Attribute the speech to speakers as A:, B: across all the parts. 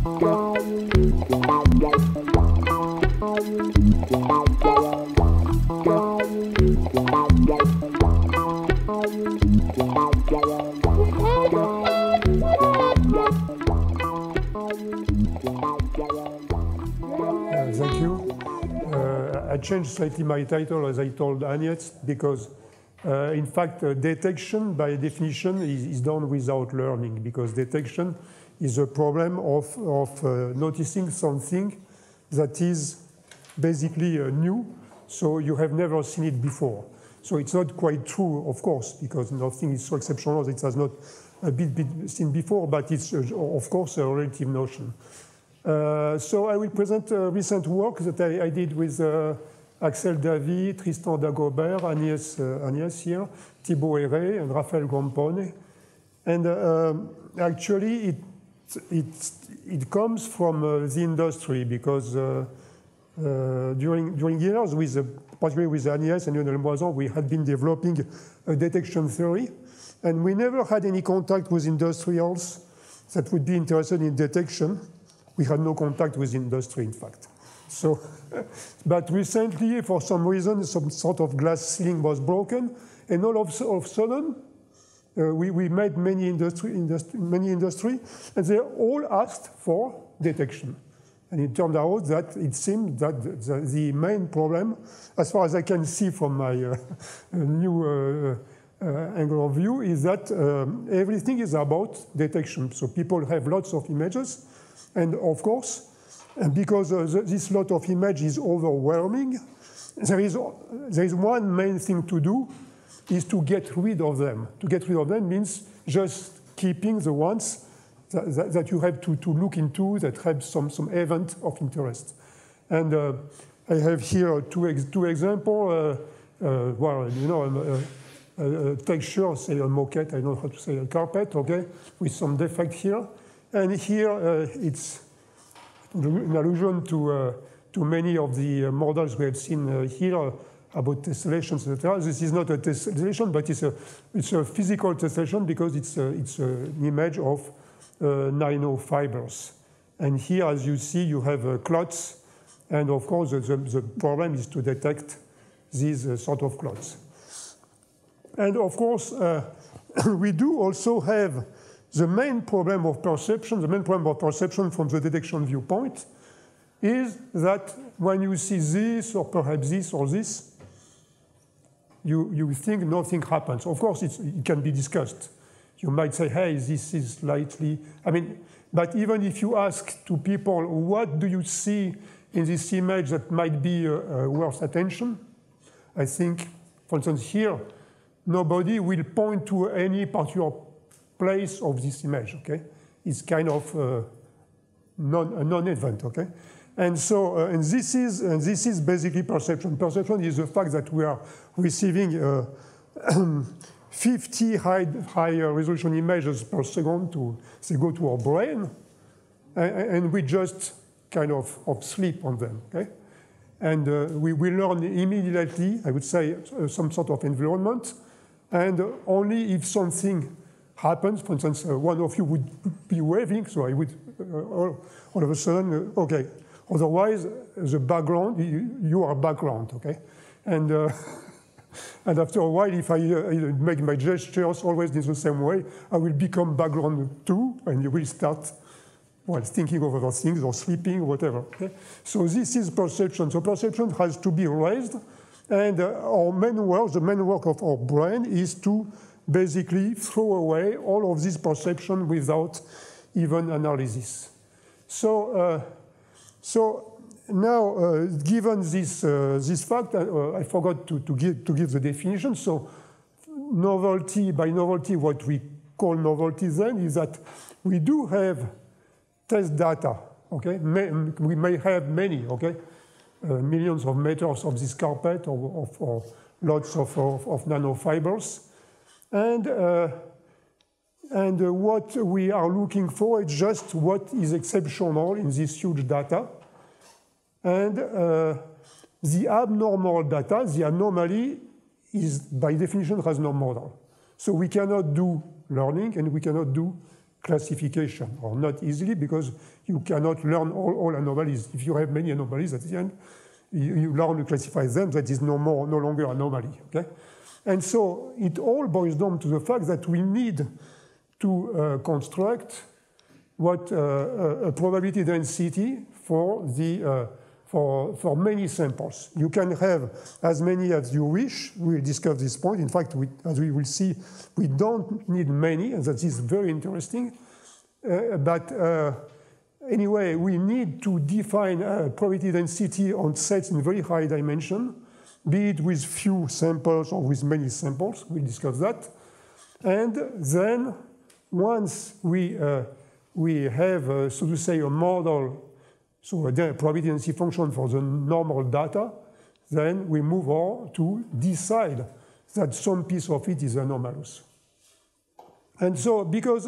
A: Thank you. I changed slightly my title, as I told Agnes, because in fact, detection by definition is done without learning, because detection is a problem of noticing something that is basically new, so you have never seen it before. So it's not quite true, of course, because nothing is so exceptional that it has not been seen before, but it's, of course, a relative notion. So I will present recent work that I did with Axel Davy, Tristan Dagobert, Agnès here, Thibaut Héré, and Raphaël Grompone. And actually, it comes from the industry, because during years, particularly with Agnès and Lionel Moison, we had been developing a detection theory, and we never had any contact with industrials that would be interested in detection. We had no contact with industry, in fact. So, but recently, for some reason, some sort of glass ceiling was broken, and all of a sudden, we made many industry, and they all asked for detection. And it turned out that it seemed that the main problem, as far as I can see from my new angle of view, is that everything is about detection. So people have lots of images, and of course, because this lot of image is overwhelming, there is one main thing to do, is to get rid of them. To get rid of them means just keeping the ones that you have to look into, that have some event of interest. And I have here two examples. Well, you know, a texture, say a moquette, I don't know how to say, a carpet, okay, with some defect here. And here it's an allusion to many of the models we have seen here about tessellations, etc. This is not a tessellation, but it's a physical tessellation, because it's an image of nanofibers. And here, as you see, you have clots, and of course the problem is to detect these sort of clots. And of course, we do also have the main problem of perception. The main problem of perception from the detection viewpoint is that when you see this, or perhaps this or this, you think nothing happens. Of course, it can be discussed. You might say, hey, this is slightly, but even if you ask to people, what do you see in this image that might be worth attention? I think, for instance, here, nobody will point to any particular place of this image, okay? It's kind of a non-event, okay? And so, and this is basically perception. Perception is the fact that we are receiving 50 higher resolution images per second they go to our brain, and we just kind of sleep on them, okay? And we learn immediately, I would say, some sort of environment, and only if something happens, for instance, one of you would be waving, so I would all of a sudden, okay. Otherwise, the background, you are background, okay? And and after a while, if I make my gestures always in the same way, I will become background too, and you will start, well, thinking of other things or sleeping or whatever, okay? So this is perception. So perception has to be raised, and our main work, the main work of our brain is to basically throw away all of this perception without even analysis. So, so now, given this fact, I forgot to give the definition. So novelty, by novelty, what we call novelty then is that we do have test data, okay? We may have many, okay? Millions of meters of this carpet or lots of nanofibers. And what we are looking for is just what is exceptional in this huge data. And the abnormal data, the anomaly, is by definition has no model. So we cannot do learning and we cannot do classification, or not easily, because you cannot learn all anomalies. If you have many anomalies at the end, you learn to classify them, that is no longer anomaly, okay? And so it all boils down to the fact that we need to construct what a probability density for for many samples. You can have as many as you wish. We'll discuss this point. In fact, as we will see, we don't need many, and that is very interesting. Anyway, we need to define a probability density on sets in very high dimension, be it with few samples or with many samples. We'll discuss that. And then once we have, so to say, a model, so a probability density function for the normal data, then we move on to decide that some piece of it is anomalous. And so because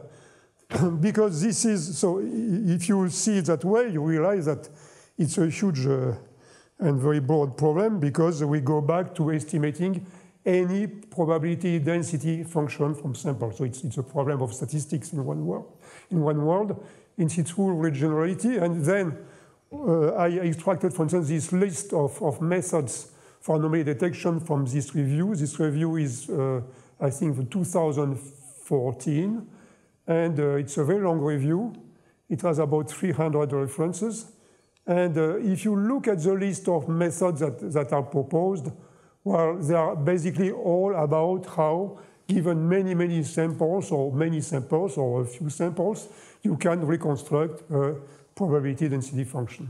A: this is, so if you see it that way, you realize that it's a huge and very broad problem, because we go back to estimating any probability density function from samples. So it's a problem of statistics in one world, in its full regionality. And then I extracted, for instance, this list of methods for anomaly detection from this review. This review is, I think, 2014. And it's a very long review. It has about 300 references. And if you look at the list of methods that are proposed, well, they are basically all about how, given many samples or a few samples, you can reconstruct a probability density function.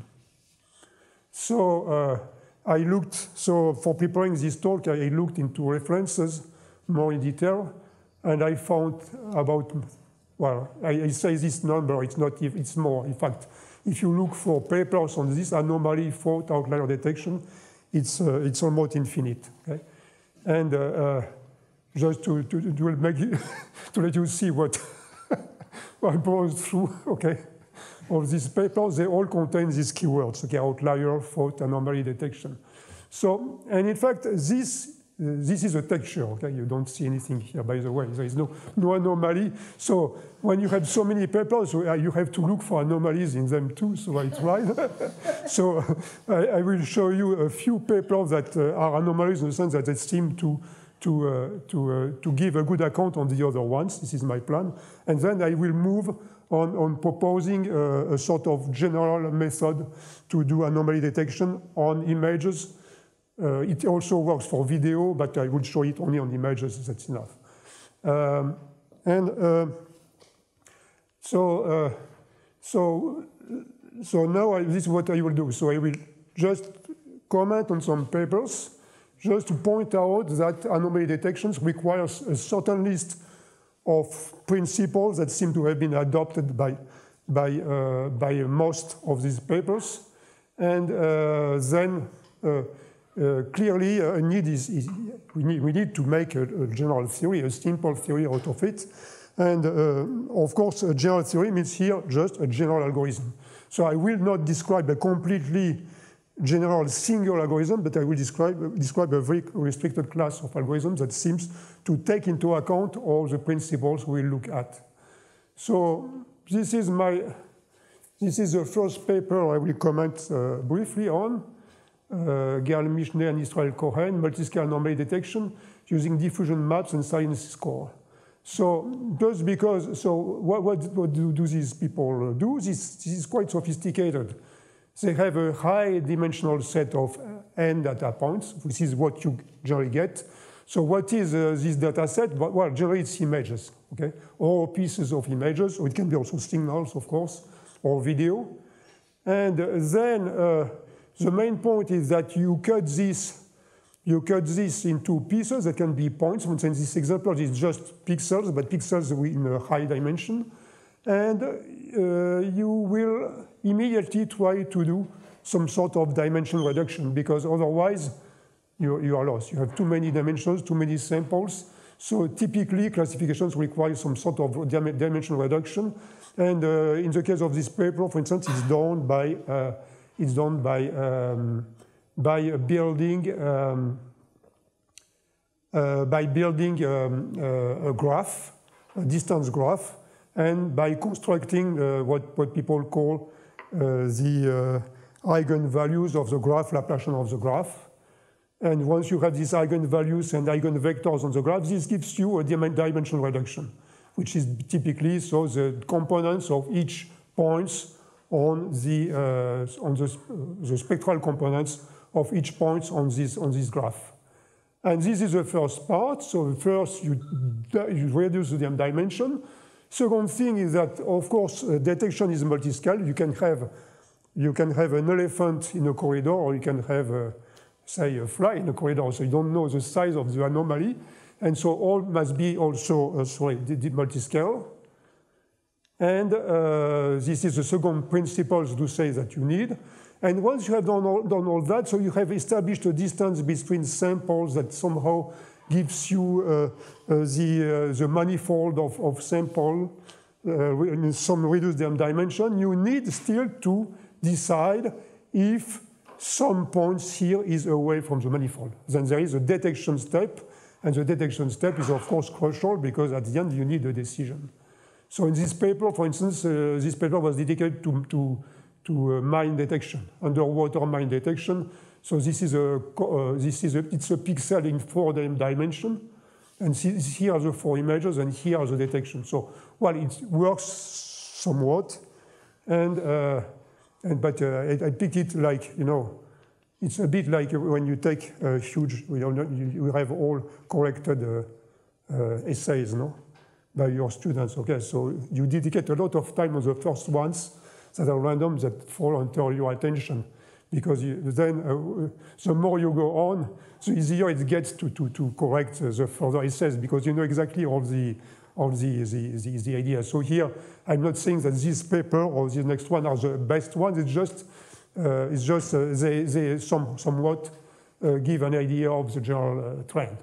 A: So for preparing this talk, I looked into references more in detail, and I found about, well, I say this number, it's more. In fact, if you look for papers on this anomaly fault outlier detection, it's almost infinite. Okay? And just to make it, to let you see what I browsed through, okay, of these papers, they all contain these keywords, okay, outlier, fault, anomaly detection. So, and in fact, this is a texture, okay? You don't see anything here, by the way. There is no anomaly. So when you have so many papers, you have to look for anomalies in them too, so I tried. So I will show you a few papers that are anomalies in the sense that they seem to give a good account on the other ones. This is my plan. And then I will move on proposing a sort of general method to do anomaly detection on images. It also works for video, but I will show it only on images. That's enough. So now this is what I will do. So I will just comment on some papers, just to point out that anomaly detections requires a certain list of principles that seem to have been adopted by most of these papers, and then. Clearly, a need is we need to make a general theory, a simple theory out of it. And of course, a general theory means here just a general algorithm. So I will not describe a completely general single algorithm, but I will describe a very restricted class of algorithms that seems to take into account all the principles we look at. So this is the first paper I will comment briefly on. Gail Michener and Israel Cohen, multiscale anomaly detection using diffusion maps and science score. So just because, so what do these people do? This is quite sophisticated. They have a high dimensional set of n data points, which is what you generally get. So what is this data set? Well, generally it's images, okay? Or pieces of images, or it can be also signals, of course, or video. And then the main point is that you cut this into pieces that can be points. For instance, this example is just pixels, but pixels in a high dimension. And you will immediately try to do some sort of dimension reduction, because otherwise you are lost. You have too many dimensions, too many samples. So typically, classifications require some sort of dimension reduction. And in the case of this paper, for instance, it's done by building a graph, a distance graph, and by constructing what people call the eigenvalues of the graph, Laplacian of the graph. And once you have these eigenvalues and eigenvectors on the graph, this gives you a dimension reduction, which is typically so the components of each points on the spectral components of each point on this graph. And this is the first part. So first you reduce the dimension. Second thing is that, of course, detection is multiscale. You can have an elephant in a corridor, or you can have, say, a fly in a corridor. So you don't know the size of the anomaly. And so all must be also, multiscale. And this is the second principle to say that you need. And once you have done all that, so you have established a distance between samples that somehow gives you the manifold of sample, some reduced dimension, you need still to decide if some points here is away from the manifold. Then there is a detection step, and the detection step is of course crucial because at the end you need a decision. So in this paper, for instance, this paper was dedicated to mine detection, underwater mine detection. So this is it's a pixel in 4 dimensions, and here are the 4 images, and here are the detection. So well, it works somewhat, but I picked it like, it's a bit like when you take a huge, you have all corrected essays, no, by your students. Okay, so you dedicate a lot of time on the first ones that are random, that fall under your attention, because then the more you go on, the easier it gets to correct the further essays, because you know exactly all the ideas. So here, I'm not saying that this paper or this next one are the best ones. It's just they somewhat give an idea of the general trend.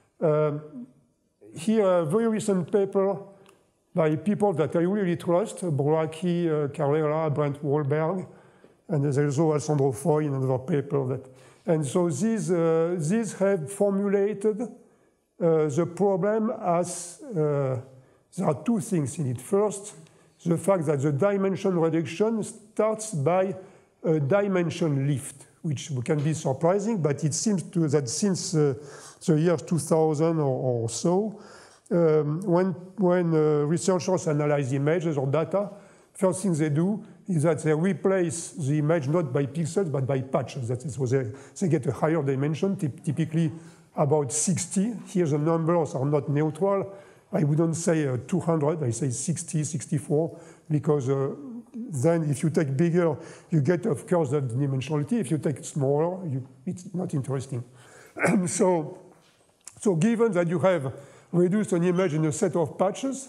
A: Here, a very recent paper by people that I really trust, Boraki, Carrera, Brent Wahlberg, and there's also Alessandro Foy in another paper. And so these have formulated the problem as there are 2 things in it. First, the fact that the dimension reduction starts by a dimension lift, which can be surprising, but it seems that since the year 2000 or so, when researchers analyze images or data, first thing they do is that they replace the image not by pixels but by patches. That is, so they get a higher dimension, typically about 60. Here the numbers are not neutral. I wouldn't say 200, I say 60, 64, because then if you take bigger, you get, of course, the dimensionality. If you take smaller, it's not interesting. So given that you have reduced an image in a set of patches,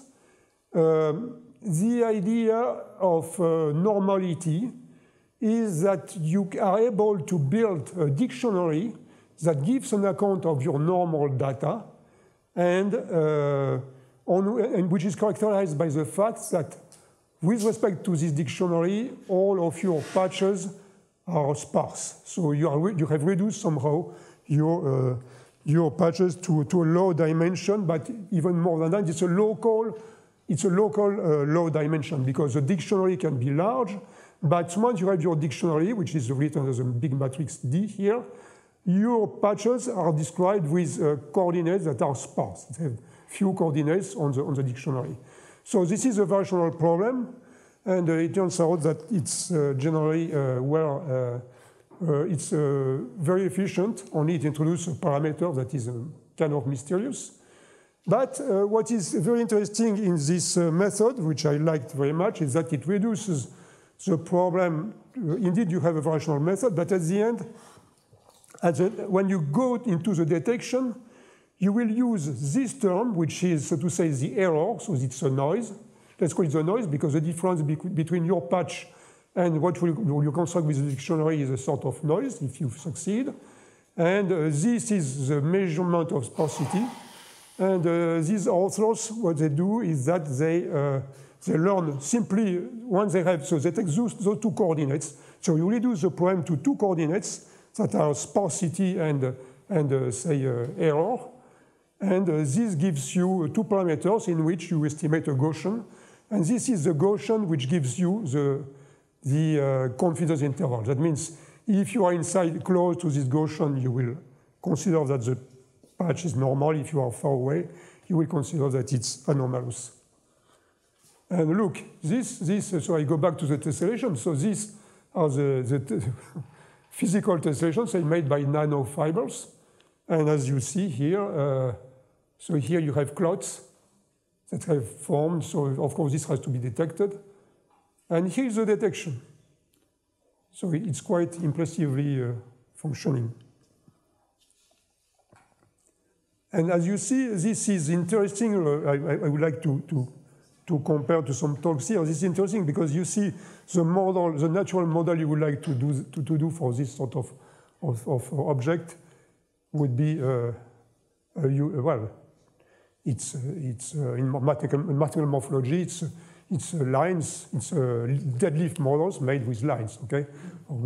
A: the idea of normality is that you are able to build a dictionary that gives an account of your normal data, and which is characterized by the fact that with respect to this dictionary, all of your patches are sparse. So you have reduced somehow your patches to a low dimension, but even more than that, it's a local low dimension, because the dictionary can be large, but once you have your dictionary, which is written as a big matrix D here, your patches are described with coordinates that are sparse. They have few coordinates on the dictionary. So this is a variational problem, and it turns out that it's generally it's very efficient. Only it introduces a parameter that is kind of mysterious. But what is very interesting in this method, which I liked very much, is that it reduces the problem. Indeed, you have a variational method, but at the end, when you go into the detection, you will use this term, which is, so to say, the error. So it's a noise. Let's call it the noise, because the difference between your patch and what you construct with the dictionary is a sort of noise, if you succeed. And this is the measurement of sparsity. And these authors, what they do is that they learn simply, once they have, so they take those 2 coordinates. So you reduce the problem to 2 coordinates that are sparsity and say, error. And this gives you 2 parameters in which you estimate a Gaussian. And this is the Gaussian which gives you the confidence interval. That means if you are inside close to this Gaussian, you will consider that the patch is normal. If you are far away, you will consider that it's anomalous. And look, so I go back to the tessellation. So these are the physical tessellations made by nanofibers. And as you see here, so here you have clots that have formed. So of course this has to be detected. And here's the detection. So it's quite impressively functioning. And as you see, this is interesting. I would like to compare to some talks here. This is interesting because you see the model, the natural model you would like to do for this sort of object would be well, it's in mathematical morphology. It's lines. It's deadlift models made with lines. Okay, or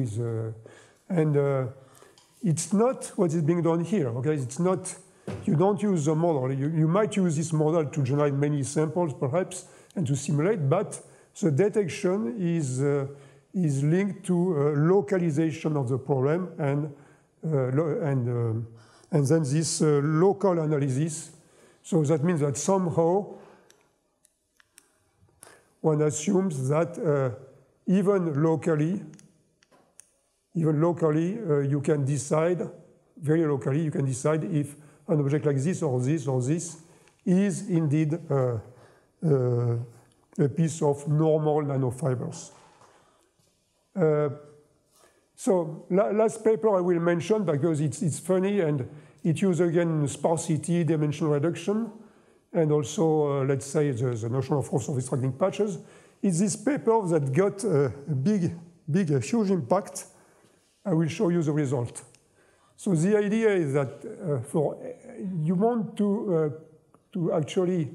A: and it's not what is being done here. Okay, it's not. You don't use the model. You might use this model to generate many samples, perhaps, and to simulate, but the detection is linked to localization of the problem and then this local analysis. So that means that somehow one assumes that even locally, you can decide, very locally, you can decide if an object like this or this or this is indeed a piece of normal nanofibers. So last paper I will mention because it's funny and it uses again sparsity, dimensional reduction, and also let's say the notion of force of extracting patches. It's this paper that got a huge impact. I will show you the result. So the idea is that you want to actually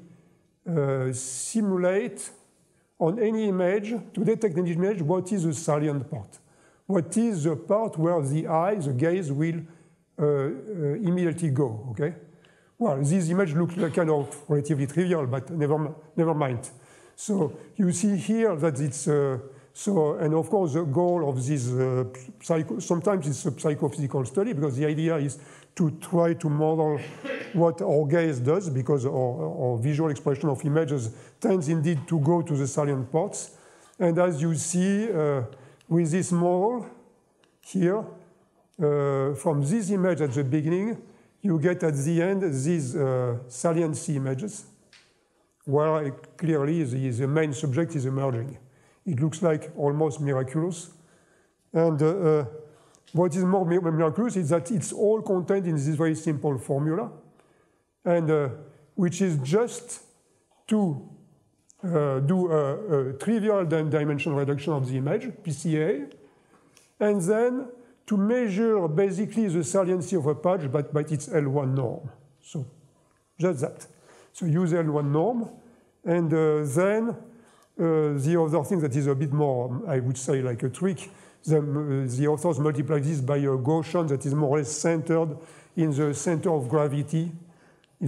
A: simulate on any image, to detect any image, what is the salient part. What is the part where the gaze will immediately go, okay? Well, this image looks like kind of relatively trivial, but never mind. So you see here that it's, and of course the goal of this, sometimes it's a psychophysical study because the idea is to try to model what our gaze does because our visual expression of images tends indeed to go to the salient parts. And as you see with this model here, from this image at the beginning, you get at the end these saliency images where clearly the main subject is emerging. It looks like almost miraculous. And what is more miraculous is that it's all contained in this very simple formula, and which is just to do a trivial dimensional reduction of the image, PCA, and then to measure basically the saliency of a patch by its L1 norm. So just that. So use L1 norm, and then the other thing that is a bit more, I would say, like a trick, the authors multiply this by a Gaussian that is more or less centered in the center of gravity, of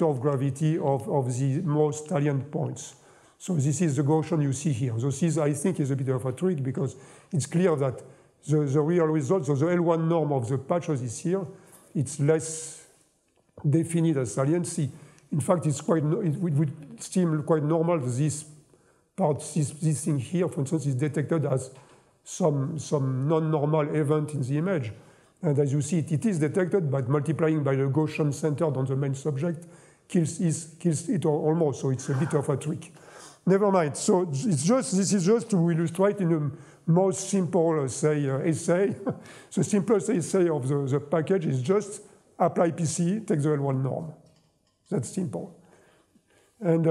A: the most salient points. So this is the Gaussian you see here. So this, I think, is a bit of a trick because it's clear that the real result, so the L1 norm of the patches is here, it's less definite as saliency. In fact, it would seem quite normal that this part, this thing here, for instance, is detected as some non-normal event in the image. And as you see, it is detected, but multiplying by the Gaussian centered on the main subject kills it almost, so it's a bit of a trick. Never mind. So this is just to illustrate in the most simple, say, essay. The simplest essay of the package is just apply PCE, take the L1 norm. That's simple. And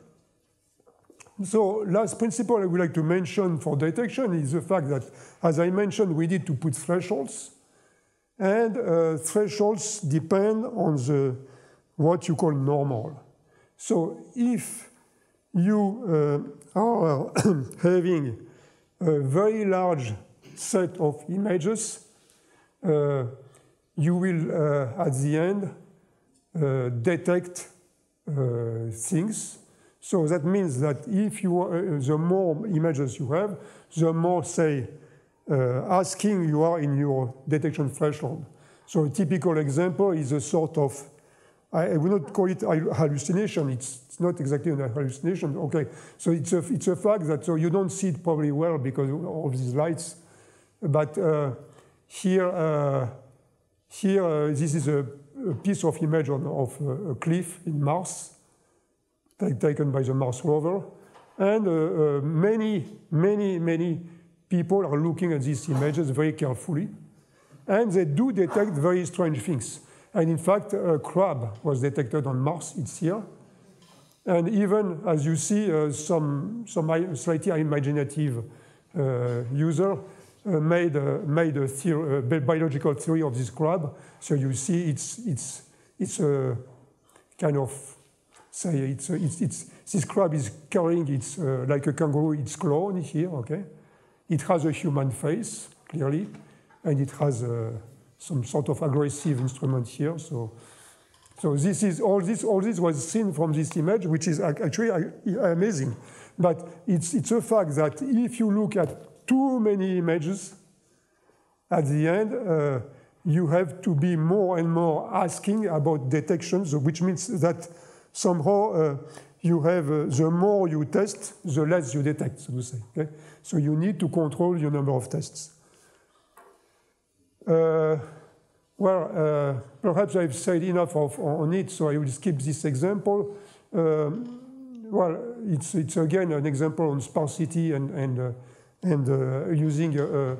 A: so last principle I would like to mention for detection is the fact that, as I mentioned, we need to put thresholds. And thresholds depend on what you call normal. So if you are having a very large set of images, you will, at the end, detect things. So that means that if you, the more images you have, the more, say, asking you are in your detection threshold. So a typical example is a sort of, I would not call it hallucination. It's not exactly a hallucination. Okay, so it's a fact that so you don't see it probably well because of these lights. But here, this is a piece of image of a cliff in Mars, taken by the Mars rover, and many people are looking at these images very carefully, and they do detect very strange things. And in fact, a crab was detected on Mars. It's here, and even as you see, some slightly imaginative user made a biological theory of this crab. So you see, it's a kind of say this crab is carrying its like a kangaroo its clone here. Okay, it has a human face clearly, and it has some sort of aggressive instrument here. So this is all this was seen from this image, which is actually amazing. But it's a fact that if you look at too many images, at the end you have to be more and more asking about detections, which means that somehow you have the more you test, the less you detect, so to say. Okay? So you need to control your number of tests. Perhaps I've said enough on it, so I will skip this example. Well, it's again an example on sparsity and using a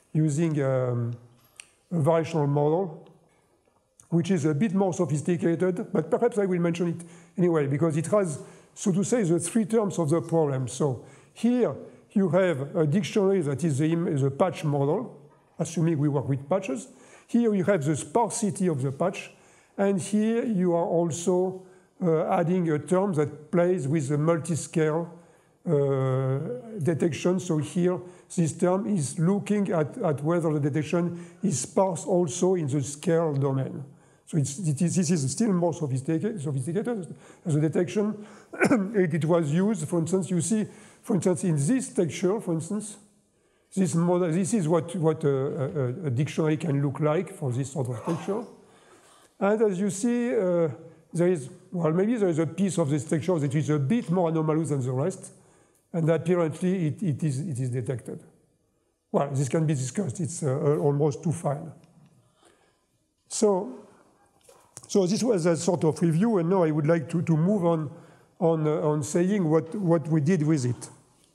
A: variational model, which is a bit more sophisticated, but perhaps I will mention it anyway, because it has, so to say, the three terms of the problem. So here you have a dictionary that is the patch model, assuming we work with patches. Here you have the sparsity of the patch, and here you are also adding a term that plays with the multi-scale detection. So here this term is looking at whether the detection is sparse also in the scale domain. So this is still more sophisticated as a detection. It was used, for instance, you see, for instance, in this texture, for instance, this model, this is what a dictionary can look like for this sort of texture. And as you see, there is, well, maybe there is a piece of this texture that is a bit more anomalous than the rest, and apparently it is detected. Well, this can be discussed. It's almost too fine. So this was a sort of review, and now I would like to move on saying what we did with it.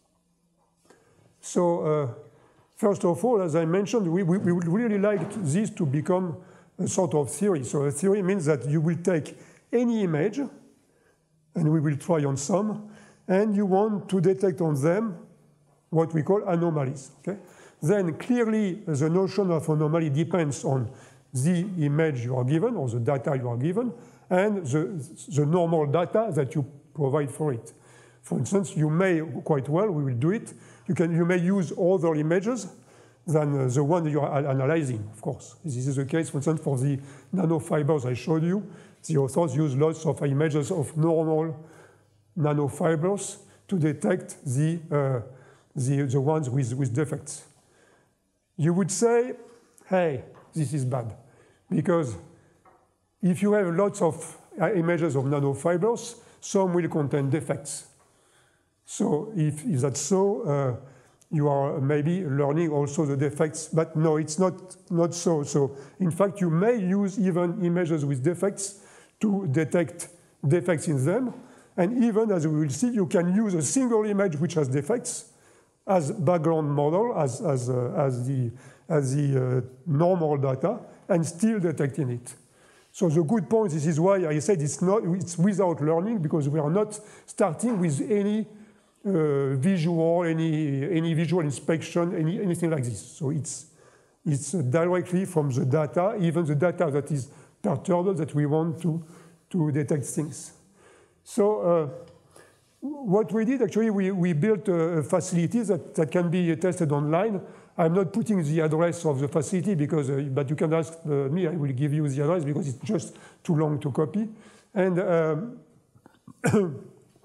A: So first of all, as I mentioned, we would really like this to become a sort of theory. So a theory means that you will take any image, and we will try on some, and you want to detect on them what we call anomalies. Okay? Then clearly the notion of anomaly depends on the image you are given, or the data you are given, and the normal data that you provide for it. For instance, you may, quite well, we will do it, you may use other images than the one you are analyzing, of course. This is the case, for instance, for the nanofibers I showed you. The authors use lots of images of normal nanofibers to detect the ones with defects. You would say, hey, this is bad, because if you have lots of images of nanofibers, some will contain defects. So if that's so, you are maybe learning also the defects, but no, it's not so. So in fact, you may use even images with defects to detect defects in them. And even, as we will see, you can use a single image which has defects as background model, as the normal data, and still detecting it. So the good point, this is why I said it's without learning, because we are not starting with any visual, any visual inspection, anything like this. So it's directly from the data, even the data that is perturbed, that we want to detect things. So what we did, actually, we built a facility that can be tested online. I'm not putting the address of the facility, because, but you can ask me, I will give you the address, because it's just too long to copy. And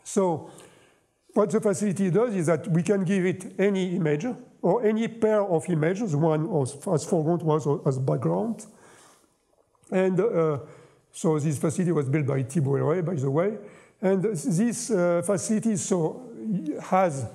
A: So what the facility does is that we can give it any image or any pair of images, one as foreground, one as background. And so this facility was built by Thibault Elray, by the way. And this facility has,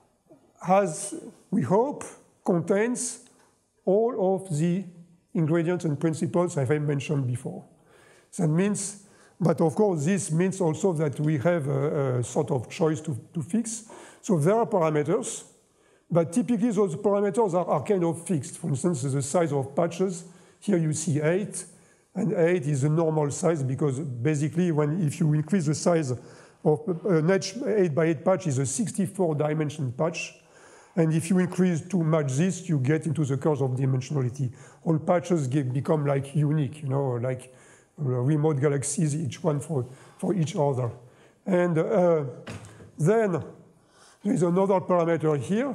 A: we hope, contains all of the ingredients and principles I have mentioned before. That means, but of course, this means also that we have a sort of choice to fix. So there are parameters, but typically those parameters are kind of fixed. For instance, the size of patches. Here you see 8, and 8 is the normal size because basically if you increase the size of an 8x8 patch is a 64-dimension patch. And if you increase too much this, you get into the curse of dimensionality. All patches become like unique, like remote galaxies, each one for each other. And then there is another parameter here,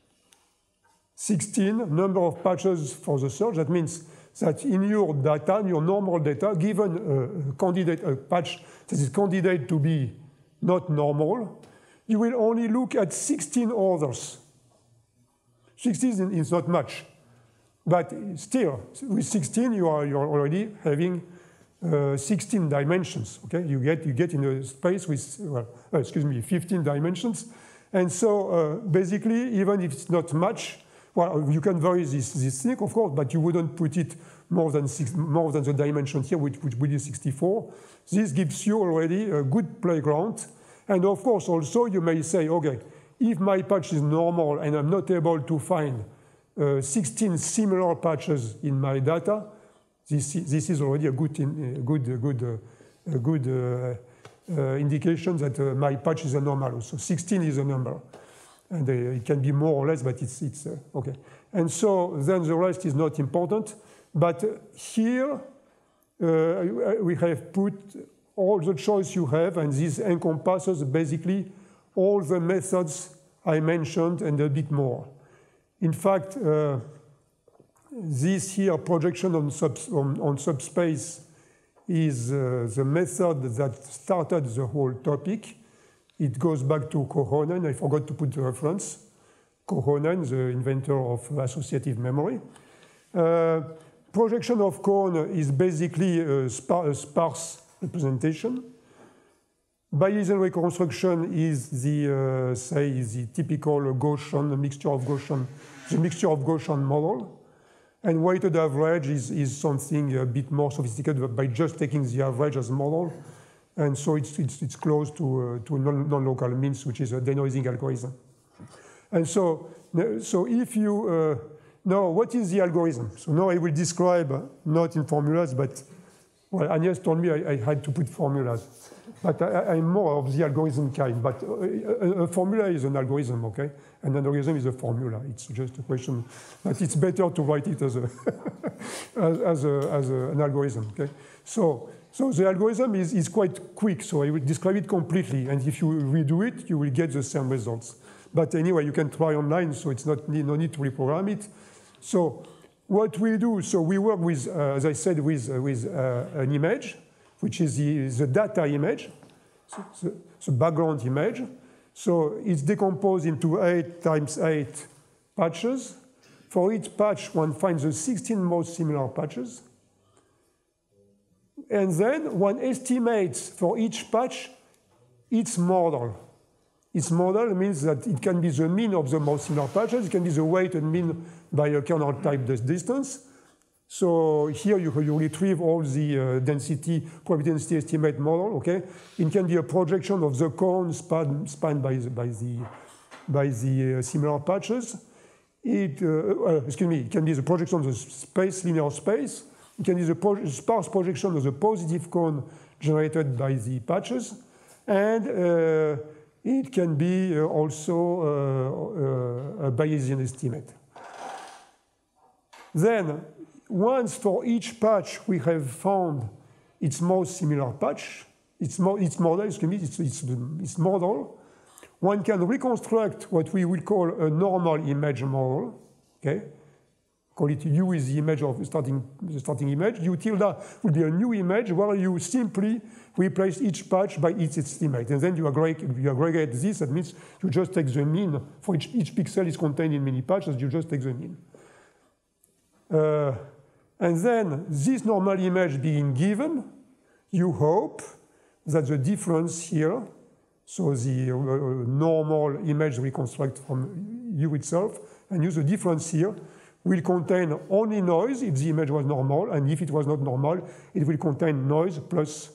A: 16, number of patches for the search. That means that in your data, in your normal data, given a patch that is candidate to be not normal, you will only look at 16 others. 16 is not much, but still, with 16, you're already having 16 dimensions. Okay, you get in a space with 15 dimensions, and so basically, even if it's not much, well, you can vary this thing, of course, but you wouldn't put it more than the dimension here, which will be 64. This gives you already a good playground, and of course, also you may say, okay, if my patch is normal and I'm not able to find 16 similar patches in my data, this is already a good indication that my patch is a normal. So 16 is a number. And it can be more or less, but it's okay. And so then the rest is not important. But here we have put all the choice you have, and this encompasses basically all the methods I mentioned and a bit more. In fact, this here projection on subspace is the method that started the whole topic. It goes back to Kohonen. I forgot to put the reference. Kohonen, the inventor of associative memory. Projection of cone is basically a sparse representation. Bayesian reconstruction is the typical Gaussian, mixture of Gaussian model. And weighted average is something a bit more sophisticated by just taking the average as model. And so it's close to non-local means, which is a denoising algorithm. And so if you, now what is the algorithm? So now I will describe, not in formulas, but, well, Agnes told me I had to put formulas. But I'm more of the algorithm kind. But a formula is an algorithm, okay? And an algorithm is a formula. It's just a question. But it's better to write it as an algorithm, okay? So the algorithm is quite quick. So I will describe it completely. And if you redo it, you will get the same results. But anyway, you can try online, so it's no need to reprogram it. So what we do, so we work with, as I said, with an image, which is the data image, the background image. So it's decomposed into 8 times 8 patches. For each patch, one finds the 16 most similar patches. And then one estimates for each patch its model. Its model means that it can be the mean of the most similar patches. It can be the weighted mean by a kernel type distance. So here you retrieve all the probability density estimate model, okay? It can be a projection of the cone spanned by the similar patches. It can be the projection of the space, linear space. It can be the sparse projection of the positive cone generated by the patches. And it can be also a Bayesian estimate. Then, once for each patch we have found its most similar patch, its model, one can reconstruct what we will call a normal image model, okay? call it U is the image of the starting image. U tilde will be a new image where you simply replace each patch by its estimate. And then you aggregate this. That means you just take the mean. For each pixel is contained in many patches. You just take the mean. And then this normal image being given, you hope that the difference here, so the normal image we construct from U itself, and use the difference here, will contain only noise if the image was normal, and if it was not normal, it will contain noise plus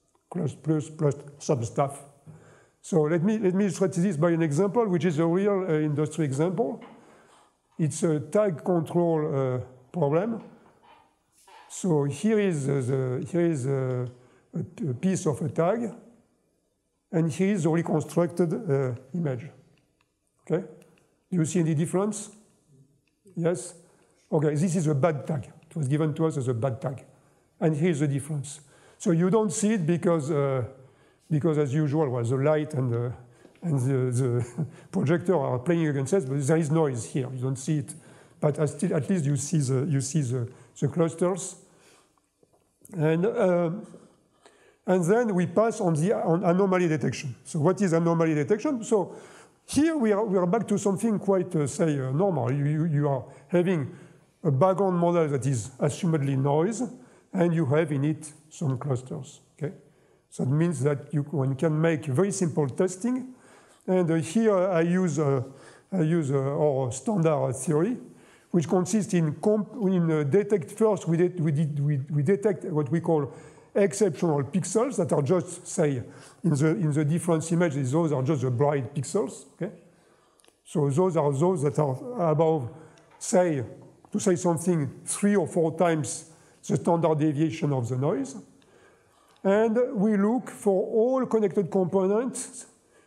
A: some stuff. So let me illustrate this by an example, which is a real industry example. It's a tag control problem. So here is a piece of a tag, and here is the reconstructed image. Okay? Do you see any difference? Yes? Okay, this is a bad tag. It was given to us as a bad tag. And here's the difference. So you don't see it because as usual, well, the light and the projector are playing against us, but there is noise here. You don't see it. But at least you see the clusters. And then we pass on anomaly detection. So what is anomaly detection? So here we are back to something quite, normal. You are having a background model that is assumedly noise, and you have in it some clusters. Okay? So it means that one can make very simple testing. And here I use our standard theory, which consists in detect first. We detect what we call exceptional pixels that are just, say, in the difference image, those are just the bright pixels. Okay? So those are those that are above, say, to say something 3 or 4 times the standard deviation of the noise. And we look for all connected components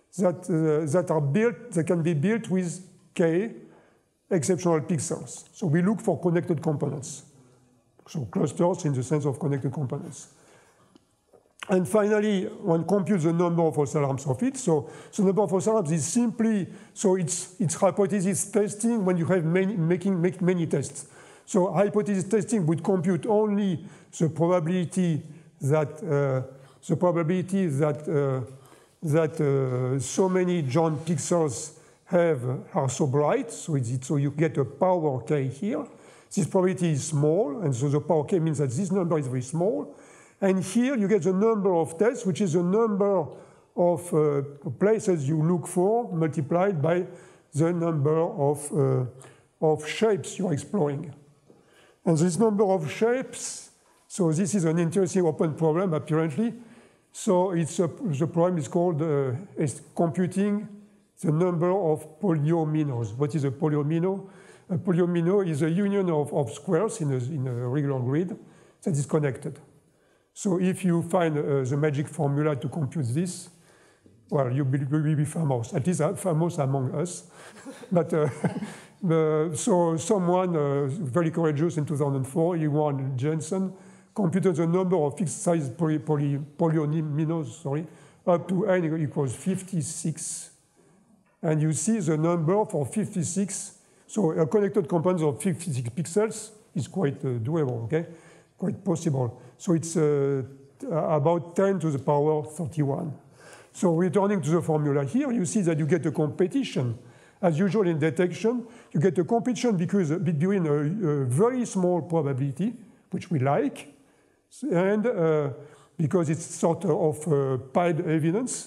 A: that can be built with K exceptional pixels. So we look for connected components. So clusters in the sense of connected components. And finally, one computes the number of false alarms of it. So the number of false alarms is simply, so it's hypothesis testing when you have make many tests. So hypothesis testing would compute only the probability that so many joint pixels are so bright. So you get a power K here. This probability is small, and so the power K means that this number is very small. And here you get the number of tests, which is the number of places you look for multiplied by the number of shapes you're exploring. And this number of shapes, so this is an interesting open problem apparently. So the problem is called computing the number of polyominoes. What is a polyomino? A polyomino is a union of squares in a regular grid that is connected. So if you find the magic formula to compute this, well, you will be famous, at least famous among us. But so someone very courageous in 2004, Johan Jensen, computed the number of fixed-size polyominoes, up to n equals 56. And you see the number for 56. So a connected component of 56 pixels is quite doable, okay? Quite possible. So it's about 10 to the power 31. So returning to the formula here, you see that you get a competition. As usual in detection, you get a competition between a very small probability, which we like, and because it's sort of pied evidence.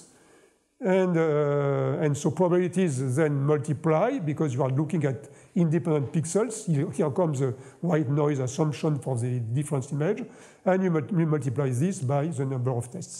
A: And so probabilities then multiply because you are looking at independent pixels. Here comes the white noise assumption for the difference image, and you multiply this by the number of tests.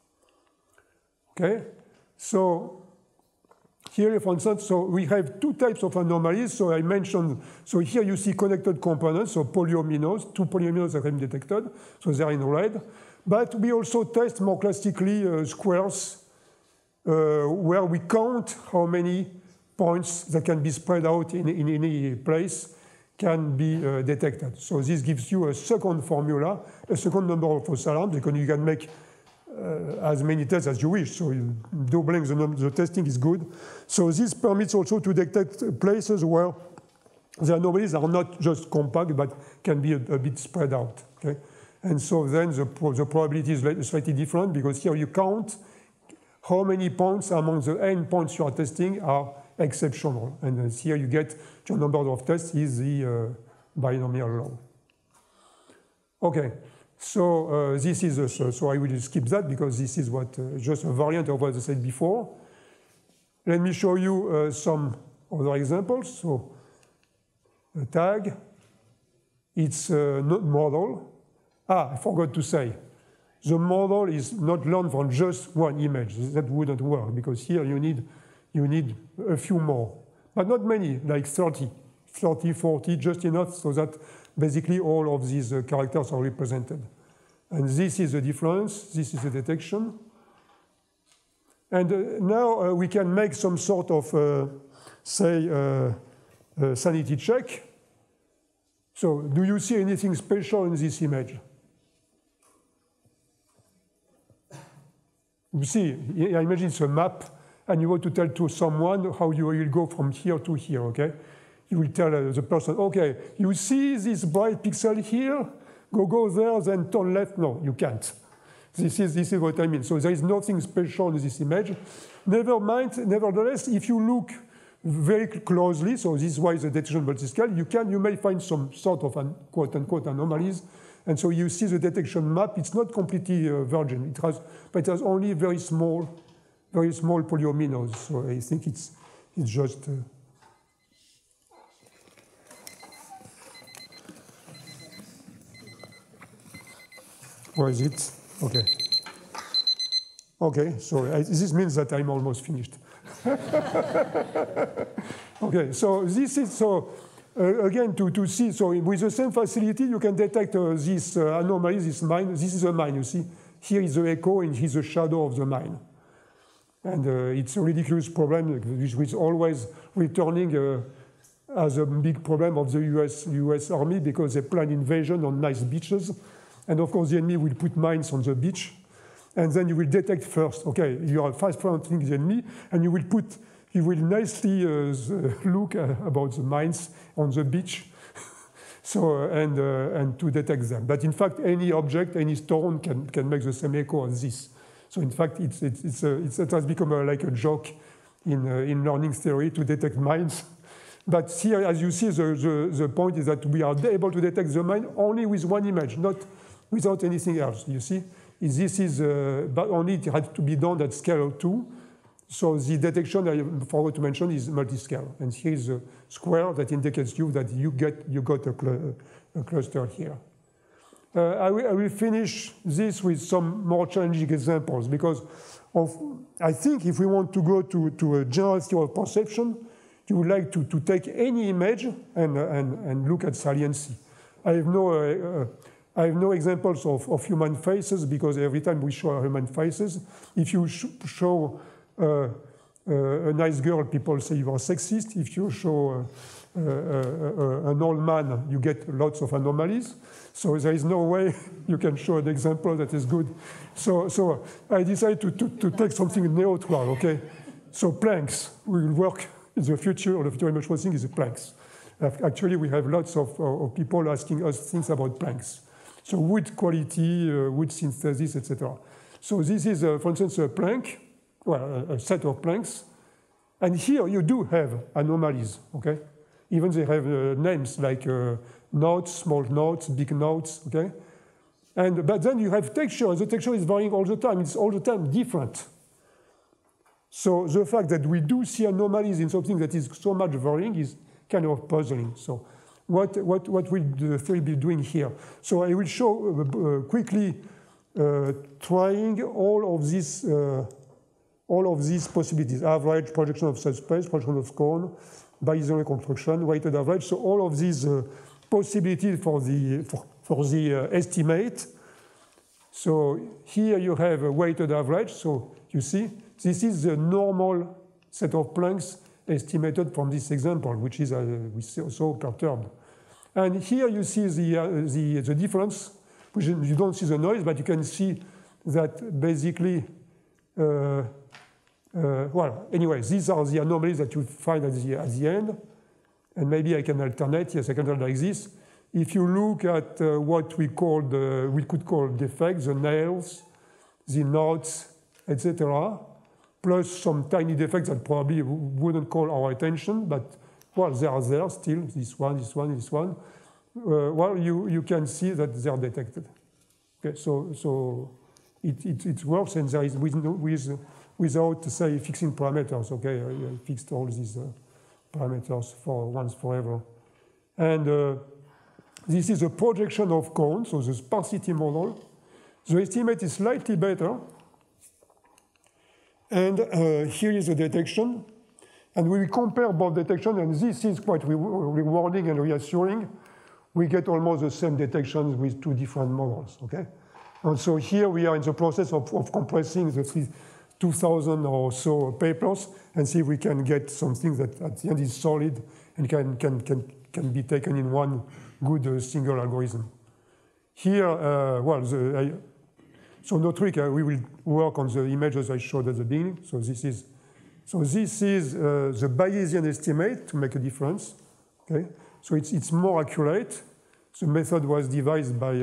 A: Okay, so here, for instance, so we have 2 types of anomalies. So I mentioned, so here you see connected components, so polyominoes, 2 polyominoes that have been detected, so they're in red. But we also test more classically squares, where we count how many points that can be spread out in any place can be detected. So this gives you a second formula, a second number of false alarms, because you can make as many tests as you wish. So doubling the testing is good. So this permits also to detect places where the anomalies are not just compact, but can be a bit spread out. Okay? And so then the probability is slightly different, because here you count how many points among the n points you are testing are exceptional. And here you get your number of tests is the binomial law. Okay, so this is, so I will skip that because this is what, just a variant of what I said before. Let me show you some other examples. So a tag, it's a model. I forgot to say, the model is not learned from just one image. That wouldn't work, because here you need a few more, but not many, like 30, 40, just enough so that basically all of these characters are represented. And this is the difference, this is the detection. And now we can make some sort of, say, sanity check. So do you see anything special in this image? You see, I imagine it's a map, and you want to tell to someone how you will go from here to here, okay? You will tell the person, okay, you see this bright pixel here? Go there, then turn left. No, you can't. This is what I mean. So there is nothing special in this image. Nevertheless, if you look very closely, so this is why the detection multiscale, you may find some sort of quote-unquote anomalies. And so you see the detection map, it's not completely virgin. But it has only very small polyominoes. So I think it's just... Where is it? Okay. Okay, so this means that I'm almost finished. Okay, so this is, again, to see, so with the same facility, you can detect this anomaly, this mine. This is a mine, you see. Here is the echo, and here's the shadow of the mine. And it's a ridiculous problem, which is always returning as a big problem of the US Army, because they plan invasion on nice beaches. And of course, the enemy will put mines on the beach. And then you will detect first, okay, you are fast-fronting the enemy, and you will nicely look about the mines on the beach, so and to detect them. But in fact, any object, any stone can make the same echo as this. So in fact, it has become like a joke in learning theory to detect mines. But here, as you see, the point is that we are able to detect the mine only with one image, not without anything else. You see, this is, but only it had to be done at scale 2. So the detection, I forgot to mention, is multiscale. And here is a square that indicates you that you got a cluster here. I will finish this with some more challenging examples, because I think if we want to go to a general theory of perception, you would like to take any image and look at saliency. I have no examples of human faces, because every time we show human faces, if you show a nice girl, people say you are sexist. If you show an old man, you get lots of anomalies. So there is no way you can show an example that is good. So I decided to take something neutral, okay? So Planck's will work in the future. The future image processing is Planck's. Actually, we have lots of people asking us things about Planck's. So wood quality, wood synthesis, etc. So this is, for instance, a Planck, well, a set of Plancks. And here you do have anomalies, okay? Even they have names like nodes, small nodes, big nodes, okay? But then you have texture, and the texture is varying all the time. It's all the time different. So the fact that we do see anomalies in something that is so much varying is kind of puzzling. So what will the theory be doing here? So I will show quickly trying all of these possibilities: average, projection of subspace, projection of cone, Bayesian reconstruction, weighted average. So all of these possibilities for the estimate. So here you have a weighted average. So you see, this is the normal set of Plancks estimated from this example, which is so perturbed. And here you see the difference, which you don't see the noise, but you can see that basically, well, anyway, these are the anomalies that you find at the end. and maybe I can alternate. Yes, I can alternate like this. If you look at what we could call defects, the nails, the knots, etc., plus some tiny defects that probably wouldn't call our attention, but well, they are there still. This one, this one, this one. Well, you can see that they are detected. Okay, so it works, and there is without say fixing parameters. Okay, I fixed all these parameters for once forever, and this is a projection of cones, so the sparsity model. The estimate is slightly better, and here is the detection, and we compare both detection, and this is quite rewarding and reassuring. We get almost the same detections with two different models, okay? And so here we are in the process of compressing the 2,000 or so papers and see if we can get something that at the end is solid and can be taken in one good single algorithm. Here, so no trick, we will work on the images I showed at the beginning. So this is the Bayesian estimate to make a difference, okay? So it's more accurate. The method was devised by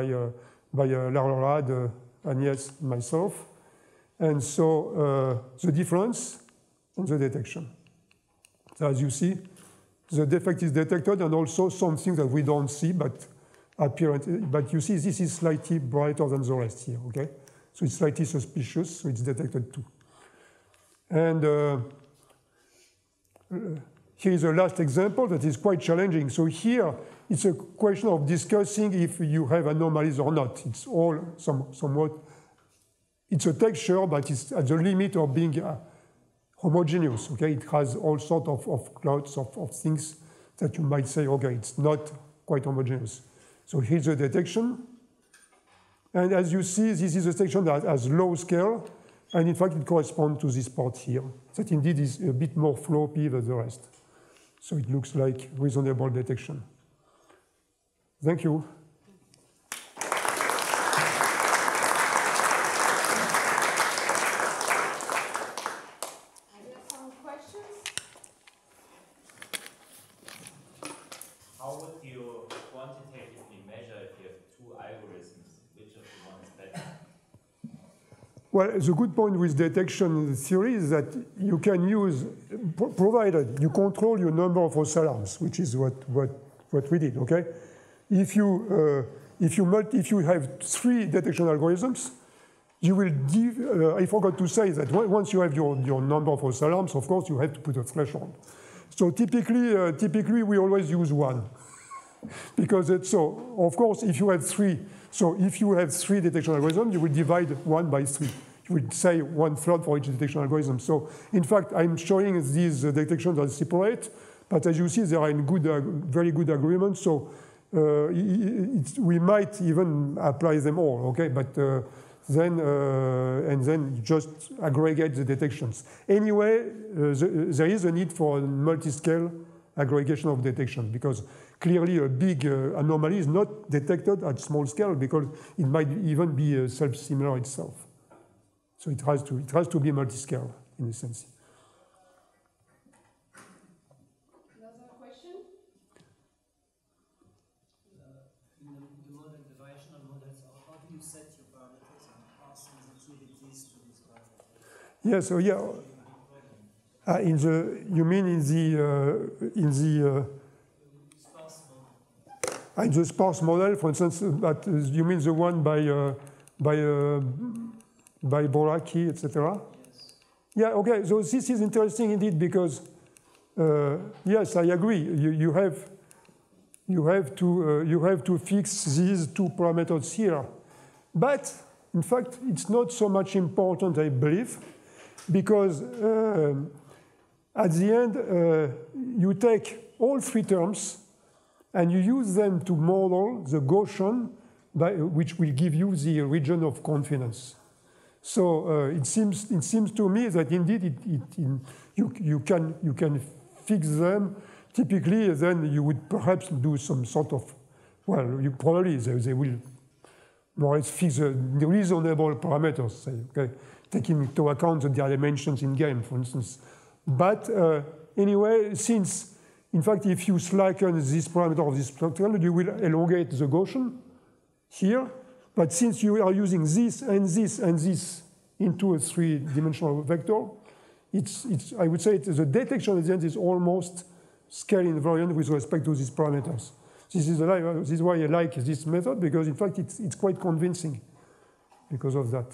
A: Lara, Agnès, myself. And so the difference in the detection. So as you see, the defect is detected and also something that we don't see, but apparent. But you see, this is slightly brighter than the rest here, okay? So it's slightly suspicious, so it's detected too. And here is the last example that is quite challenging. So here, it's a question of discussing if you have anomalies or not. It's all somewhat, it's a texture, but it's at the limit of being homogeneous, okay? It has all sorts of clouds of things that you might say, okay, it's not quite homogeneous. So here's the detection. And as you see, this is a detection that has low scale, and in fact, it corresponds to this part here. That indeed is a bit more floppy than the rest. So it looks like reasonable detection. Thank you.
B: How would you quantitatively measure if you have two algorithms? Which of the one is better?
A: Well, the good point with detection theory is that you can use, provided you control your number of false alarms, which is what we did, okay? If you have three detection algorithms, you will I forgot to say that once you have your number of false alarms, of course, you have to put a threshold. So typically we always use one. Because it's so, of course, if you have three detection algorithms, you will divide one by three. You would say 1/3 for each detection algorithm. So in fact, I'm showing these detections as separate, but as you see, they are in very good agreement. So we might even apply them all, okay? But then just aggregate the detections. Anyway, there is a need for a multi-scale aggregation of detection because clearly a big anomaly is not detected at small scale because it might even be self-similar itself. So it has to be multi-scale in a sense.
C: Another question?
D: In the model, the variational models, how do you set your parameters and how sensitivities to these parameters?
A: Yeah, so yeah. You mean in the sparse model, for instance, but you mean the one by Boraki, etc.?
D: Yes.
A: Yeah, okay, so this is interesting indeed because, yes, I agree. You have to fix these two parameters here. But, in fact, it's not so much important, I believe, because at the end, you take all three terms and you use them to model the Gaussian, which will give you the region of confidence. So it seems to me that indeed you can fix them. Typically, then you would perhaps do some sort of, well, you probably they will more or less fix the reasonable parameters, say, okay, taking into account the dimensions in game, for instance. But anyway, since In fact, if you slacken this parameter of this triangle, you will elongate the Gaussian here. But since you are using this and this and this into a three-dimensional vector, I would say the detection at the end is almost scale invariant with respect to these parameters. This is why I like this method, because in fact it's quite convincing because of that.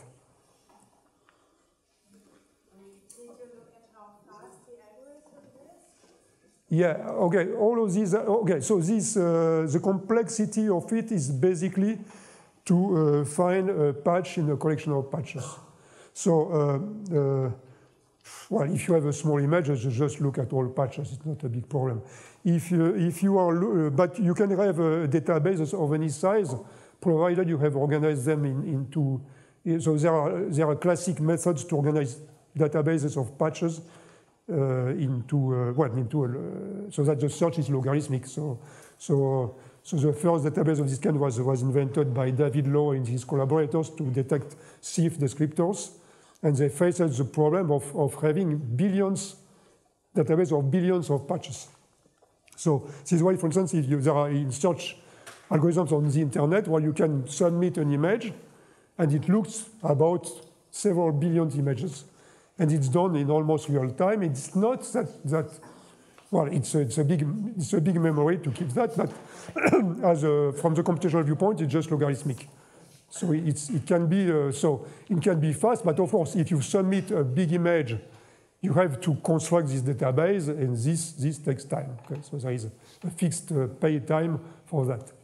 C: Did you look at how fast the algorithm is?
A: Yeah, okay, all of these, okay, so this, the complexity of it is basically to find a patch in a collection of patches. So, well, if you have a small image, just look at all patches, it's not a big problem. If you are, but you can have a database of any size, provided you have organized them into, so there are classic methods to organize databases of patches so that the search is logarithmic. So the first database of this kind was invented by David Lowe and his collaborators to detect CIF descriptors. And they faced the problem of having database of billions of patches. So this is why, for instance, if there are in search algorithms on the internet where you can submit an image and it looks about several billion images. And it's done in almost real time. It's not that well, it's a big memory to keep that, but from the computational viewpoint, it's just logarithmic. So it can be fast, but of course, if you submit a big image, you have to construct this database, and this takes time. Okay? So there is a fixed pay time for that.